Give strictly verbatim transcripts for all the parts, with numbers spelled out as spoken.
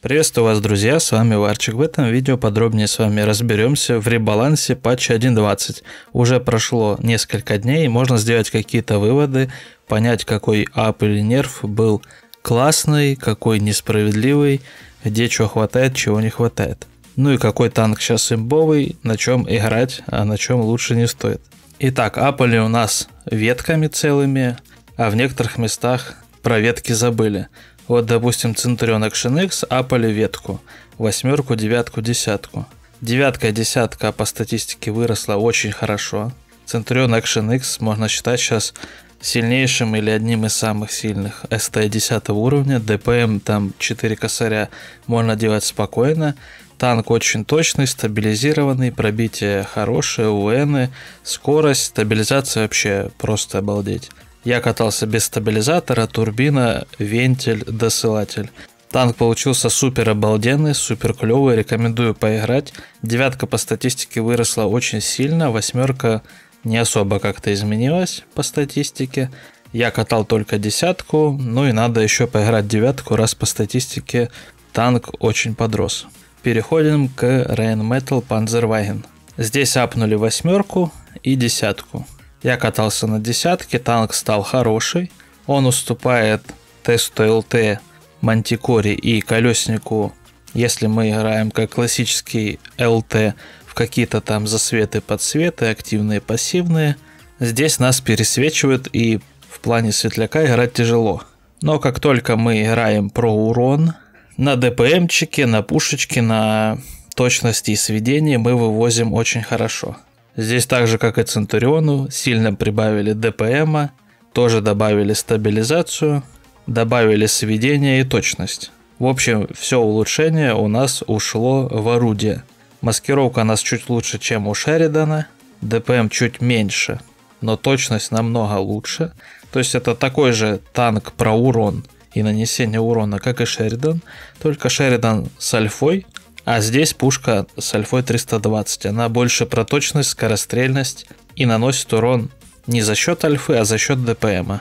Приветствую вас, друзья, с вами Варчик. В этом видео подробнее с вами разберемся в ребалансе патча один точка двадцать. Уже прошло несколько дней, и можно сделать какие-то выводы, понять, какой ап или нерф был классный, какой несправедливый, где чего хватает, чего не хватает. Ну и какой танк сейчас имбовый, на чем играть, а на чем лучше не стоит. Итак, апали у нас ветками целыми, а в некоторых местах про ветки забыли. Вот, допустим, Centurion Action X апали ветку, восьмерку, девятку, десятку. Девятка и десятка по статистике выросла очень хорошо. Centurion Action X можно считать сейчас сильнейшим или одним из самых сильных эс тэ десятого уровня. ДПМ там четыре косаря можно делать спокойно. Танк очень точный, стабилизированный, пробитие хорошее, УНы, скорость, стабилизация вообще просто обалдеть. Я катался без стабилизатора, турбина, вентиль, досылатель. Танк получился супер обалденный, супер клевый, рекомендую поиграть. Девятка по статистике выросла очень сильно, восьмерка не особо как-то изменилась по статистике. Я катал только десятку, ну и надо еще поиграть девятку, раз по статистике танк очень подрос. Переходим к Rheinmetall Panzerwagen. Здесь апнули восьмерку и десятку. Я катался на десятке, танк стал хороший. Он уступает тесту эл тэ, Мантикоре и колеснику, если мы играем как классический эл тэ в какие-то там засветы, подсветы, активные, пассивные. Здесь нас пересвечивают, и в плане светляка играть тяжело. Но как только мы играем про урон, на ДПМчике, на пушечке, на точности и сведении мы вывозим очень хорошо. Здесь так же, как и Центуриону, сильно прибавили ДПМа, тоже добавили стабилизацию, добавили сведение и точность. В общем, все улучшение у нас ушло в орудие. Маскировка у нас чуть лучше, чем у Шеридана, ДПМ чуть меньше, но точность намного лучше. То есть это такой же танк про урон и нанесение урона, как и Шеридан, только Шеридан с альфой. А здесь пушка с альфой триста двадцать. Она больше про точность, скорострельность и наносит урон не за счет альфы, а за счет ДПМа.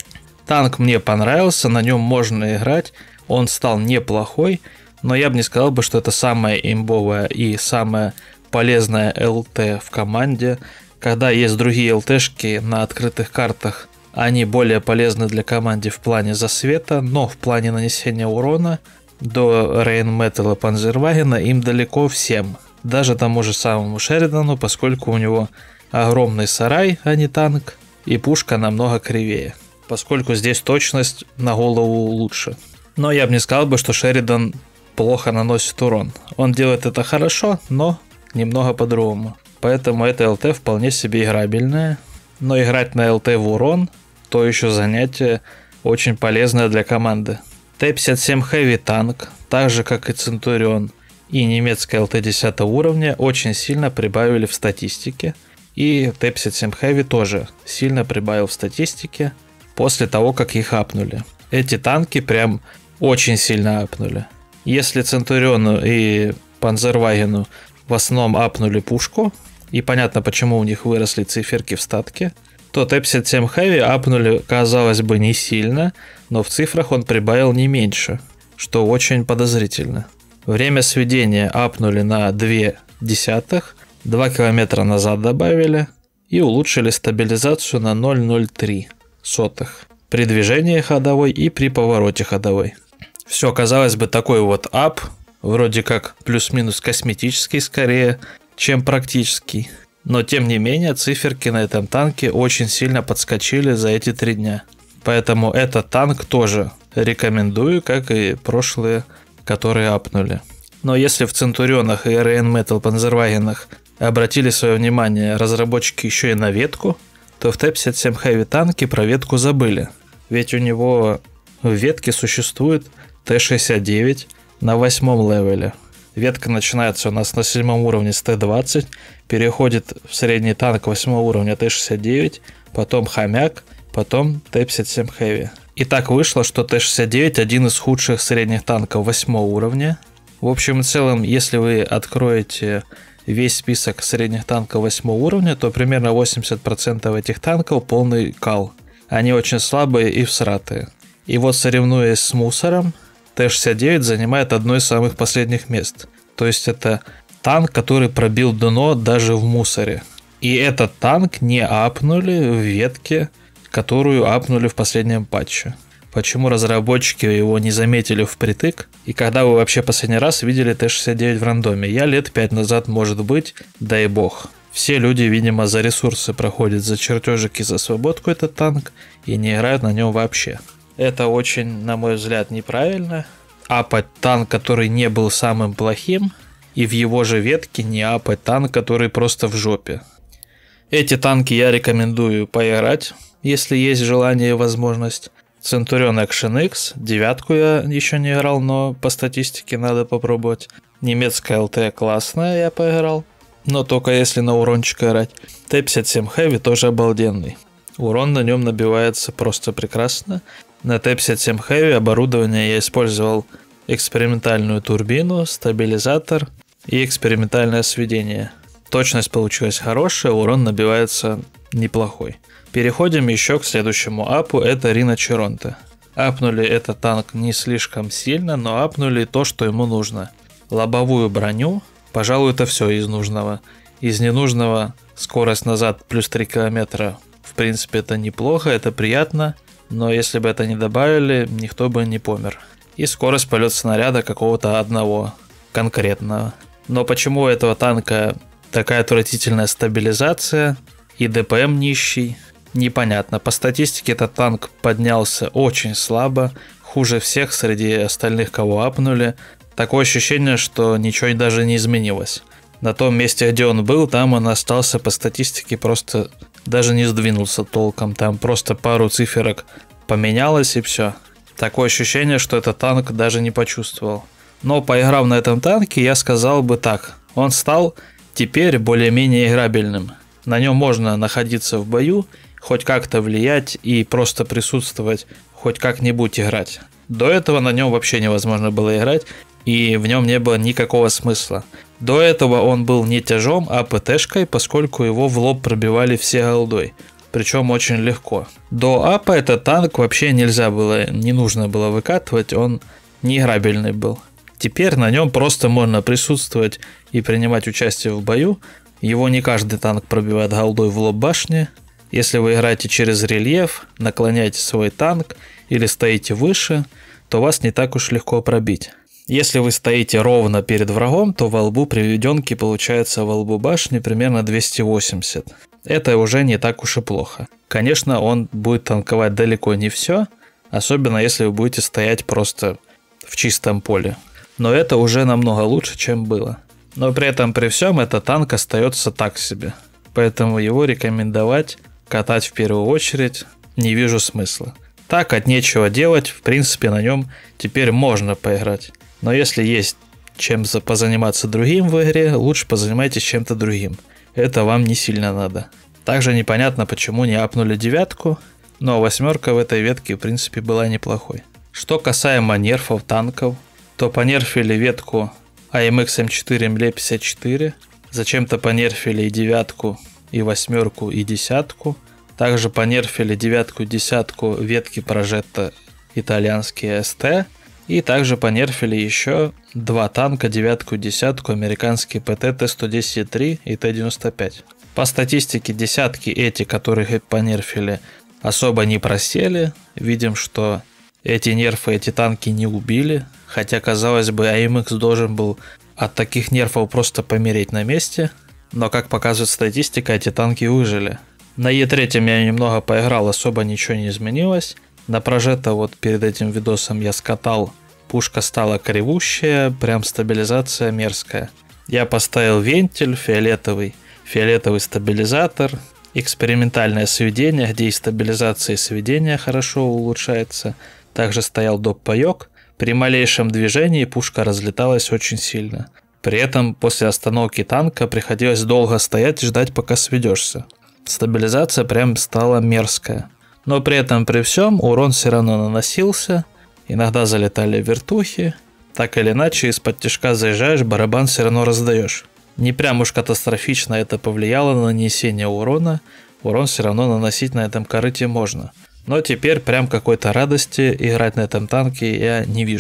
Танк мне понравился, на нем можно играть. Он стал неплохой, но я бы не сказал, бы, что это самая имбовая и самая полезная эл тэ в команде. Когда есть другие эл тэшки на открытых картах, они более полезны для команды в плане засвета, но в плане нанесения урона до Rheinmetall и Panzerwagen им далеко всем. Даже тому же самому Шеридану, поскольку у него огромный сарай, а не танк, и пушка намного кривее, поскольку здесь точность на голову лучше. Но я бы не сказал, бы, что Шеридан плохо наносит урон. Он делает это хорошо, но немного по-другому. Поэтому эта эл тэ вполне себе играбельная. Но играть на эл тэ в урон – то еще занятие очень полезное для команды. тэ пятьдесят семь Heavy танк, так же как и Centurion и немецкая эл тэ десятого уровня, очень сильно прибавили в статистике. И тэ пятьдесят семь Heavy тоже сильно прибавил в статистике после того, как их апнули. Эти танки прям очень сильно апнули. Если Centurion и Panzerwagen в основном апнули пушку, и понятно, почему у них выросли циферки в статке, то тэ пятьдесят семь Heavy апнули, казалось бы, не сильно, но в цифрах он прибавил не меньше, что очень подозрительно. Время сведения апнули на две десятых, два километра назад добавили и улучшили стабилизацию на ноль целых ноль три сотых при движении ходовой и при повороте ходовой. Все, казалось бы, такой вот ап, вроде как плюс-минус косметический скорее, чем практический. Но тем не менее циферки на этом танке очень сильно подскочили за эти три дня. Поэтому этот танк тоже рекомендую, как и прошлые, которые апнули. Но если в Центурионах и Rheinmetall Panzerwagen'ах обратили свое внимание разработчики еще и на ветку, то в тэ пятьдесят семь Heavy танке про ветку забыли. Ведь у него в ветке существует тэ шестьдесят девять на восьмом левеле. Ветка начинается у нас на седьмом уровне с тэ двадцать, переходит в средний танк восьмого уровня тэ шестьдесят девять, потом хомяк, потом тэ пятьдесят семь Heavy. И так вышло, что тэ шестьдесят девять один из худших средних танков восьмого уровня. В общем и целом, если вы откроете весь список средних танков восьмого уровня, то примерно восемьдесят процентов этих танков полный кал. Они очень слабые и всратые. И вот, соревнуясь с мусором, Т шестьдесят девять занимает одно из самых последних мест. То есть это танк, который пробил дно даже в мусоре. И этот танк не апнули в ветке, которую апнули в последнем патче. Почему разработчики его не заметили впритык? И когда вы вообще последний раз видели Т шестьдесят девять в рандоме? Я лет пять назад, может быть, дай бог. Все люди, видимо, за ресурсы проходят, за чертежики, за свободку этот танк и не играют на нем вообще. Это очень, на мой взгляд, неправильно. Апать танк, который не был самым плохим, и в его же ветке не апать танк, который просто в жопе. Эти танки я рекомендую поиграть, если есть желание и возможность. Centurion Action X, девятку я еще не играл, но по статистике надо попробовать. Немецкая ЛТ классная, я поиграл, но только если на урончик играть. Т пятьдесят семь Heavy тоже обалденный. Урон на нем набивается просто прекрасно. На Т пятьдесят семь Heavy оборудование я использовал экспериментальную турбину, стабилизатор и экспериментальное сведение. Точность получилась хорошая, урон набивается неплохой. Переходим еще к следующему апу, это Риночеронте. Апнули этот танк не слишком сильно, но апнули то, что ему нужно. Лобовую броню, пожалуй, это все из нужного. Из ненужного скорость назад плюс три километра, в принципе, это неплохо, это приятно, но если бы это не добавили, никто бы не помер. И скорость полета снаряда какого-то одного конкретного. Но почему у этого танка такая отвратительная стабилизация и ДПМ нищий? Непонятно. По статистике этот танк поднялся очень слабо, хуже всех среди остальных, кого апнули. Такое ощущение, что ничего даже не изменилось. На том месте, где он был, там он остался по статистике, просто даже не сдвинулся толком. Там просто пару циферок поменялось и все. Такое ощущение, что этот танк даже не почувствовал. Но поиграв на этом танке, я сказал бы так. Он стал теперь более-менее играбельным. На нем можно находиться в бою, хоть как-то влиять и просто присутствовать, хоть как-нибудь играть. До этого на нем вообще невозможно было играть, и в нем не было никакого смысла. До этого он был не тяжом, а ПТшкой, поскольку его в лоб пробивали все голдой, причем очень легко. До апа этот танк вообще нельзя было, не нужно было выкатывать, он неиграбельный был. Теперь на нем просто можно присутствовать и принимать участие в бою. Его не каждый танк пробивает голдой в лоб башни. Если вы играете через рельеф, наклоняете свой танк или стоите выше, то вас не так уж легко пробить. Если вы стоите ровно перед врагом, то во лбу приведенки получается во лбу башни примерно двести восемьдесят. Это уже не так уж и плохо. Конечно, он будет танковать далеко не все, особенно если вы будете стоять просто в чистом поле. Но это уже намного лучше, чем было. Но при этом при всем этот танк остается так себе. Поэтому его рекомендовать катать в первую очередь не вижу смысла. Так от нечего делать, в принципе на нем теперь можно поиграть. Но если есть чем позаниматься другим в игре, лучше позанимайтесь чем-то другим. Это вам не сильно надо. Также непонятно, почему не апнули девятку, но восьмерка в этой ветке в принципе была неплохой. Что касаемо нерфов танков, то понерфили ветку а эм икс эм четыре эм эл пятьдесят четыре, зачем-то понерфили и девятку, и восьмерку, и десятку. Также понерфили девятку и десятку ветки прожетта итальянские эс тэ. И также понерфили еще два танка, девятку и десятку, американские пэ тэ Т сто десять три и Т девяносто пять. По статистике десятки эти, которых понерфили, особо не просели. Видим, что эти нерфы, эти танки не убили. Хотя, казалось бы, а эм икс должен был от таких нерфов просто помереть на месте. Но, как показывает статистика, эти танки выжили. На Е три я немного поиграл, особо ничего не изменилось. На прожетто вот перед этим видосом я скатал. Пушка стала кривущая, прям стабилизация мерзкая. Я поставил вентиль фиолетовый, фиолетовый стабилизатор, экспериментальное сведение, где и стабилизация, и сведение хорошо улучшается. Также стоял доп-паёк. При малейшем движении пушка разлеталась очень сильно. При этом после остановки танка приходилось долго стоять и ждать, пока сведешься. Стабилизация прям стала мерзкая. Но при этом при всем урон все равно наносился. Иногда залетали вертухи. Так или иначе, из-под тишка заезжаешь, барабан все равно раздаешь. Не прям уж катастрофично это повлияло на нанесение урона. Урон все равно наносить на этом корыте можно. Но теперь прям какой-то радости играть на этом танке я не вижу.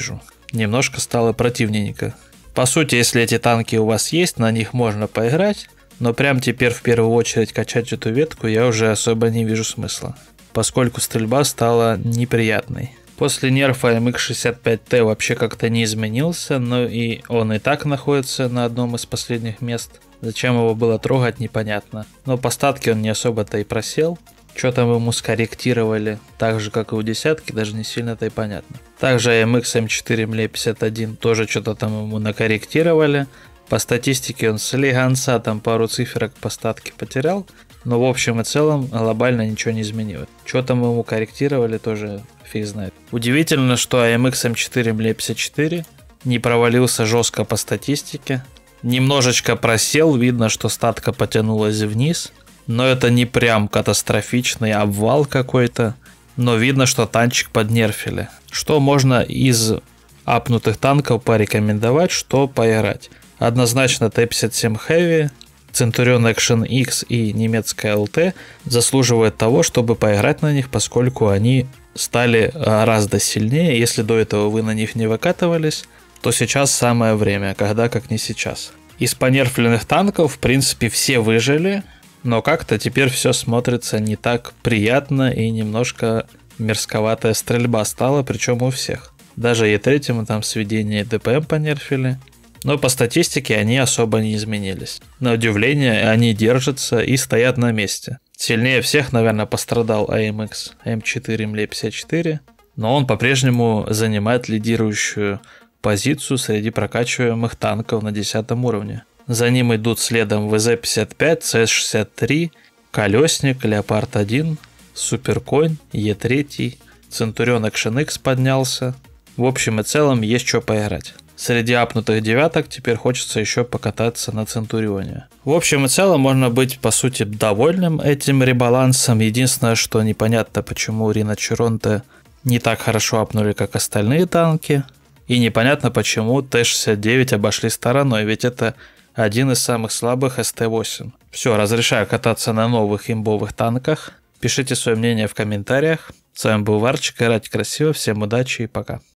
немножко стало противненько. По сути, если эти танки у вас есть, на них можно поиграть, но прям теперь в первую очередь качать эту ветку я уже особо не вижу смысла, поскольку стрельба стала неприятной. После нерфа эм икс шестьдесят пять тэ вообще как-то не изменился, но и он и так находится на одном из последних мест. Зачем его было трогать, непонятно. Но по статке он не особо-то и просел. Что там ему скорректировали, так же как и у десятки, даже не сильно-то и понятно. Также эм икс эм четыре эм пятьдесят один тоже что-то там ему накорректировали. По статистике он слегонца там пару циферок по статке потерял. Но в общем и целом глобально ничего не изменилось. Что там ему корректировали, тоже фиг знает. Удивительно, что эм икс эм четыре эм пятьдесят четыре не провалился жестко по статистике. Немножечко просел, видно, что статка потянулась вниз. Но это не прям катастрофичный обвал какой-то. Но видно, что танчик поднерфили. Что можно из апнутых танков порекомендовать, что поиграть? Однозначно тэ пятьдесят семь Heavy, Centurion Action X и немецкая эл тэ заслуживают того, чтобы поиграть на них, поскольку они стали гораздо сильнее. Если до этого вы на них не выкатывались, то сейчас самое время, когда как не сейчас. Из понерфленных танков, в принципе, все выжили, но как-то теперь все смотрится не так приятно и немножко мерзковатая стрельба стала, причем у всех. Даже и третьему там сведение дэ пэ эм понерфили. Но по статистике они особо не изменились. На удивление, они держатся и стоят на месте. Сильнее всех, наверное, пострадал эй эм икс эм четыре эм пятьдесят четыре, но он по-прежнему занимает лидирующую позицию среди прокачиваемых танков на десятом уровне. За ним идут следом вэ зэ пятьдесят пять, цэ эс шестьдесят три, Колесник, Леопард один, Суперконь, е три, Centurion Action X поднялся. В общем и целом есть что поиграть. Среди апнутых девяток теперь хочется еще покататься на Центурионе. В общем и целом можно быть по сути довольным этим ребалансом. Единственное, что непонятно, почему Риночеронте не так хорошо апнули, как остальные танки. И непонятно, почему тэ шестьдесят девять обошли стороной, ведь это один из самых слабых эс тэ восемь. Все, разрешаю кататься на новых имбовых танках. Пишите свое мнение в комментариях. С вами был Варчик, играйте красиво, всем удачи и пока.